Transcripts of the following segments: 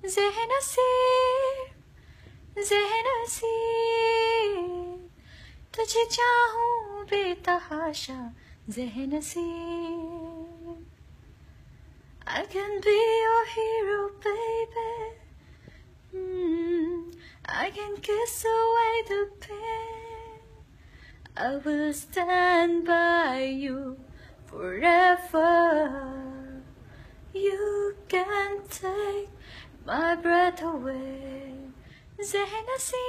ज़ेहनसी तुझे चाहूं बेतहाशा ज़ेहनसी I can be your hero, baby. I can kiss away the pain. I will stand by you forever. You can take my breath away. ज़ेहनसी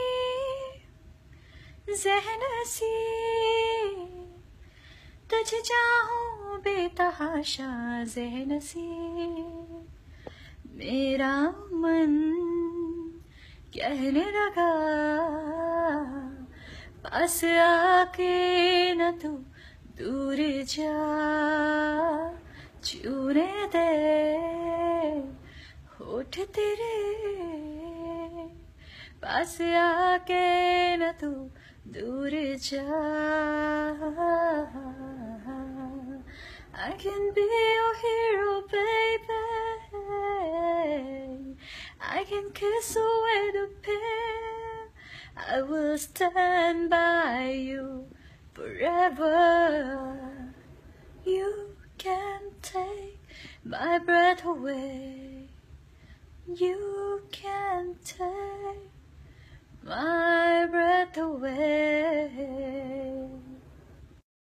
तुझे चाहूं बेतहाशा ज़ेहनसी मेरा मन कहने लगा पास आके न तू दूर जा छूने दे होठ तेरे पास आके न तू दूर जा I can be your hero, baby. I can kiss away the pain. I will stand by you forever. You can take my breath away. You can take my breath away.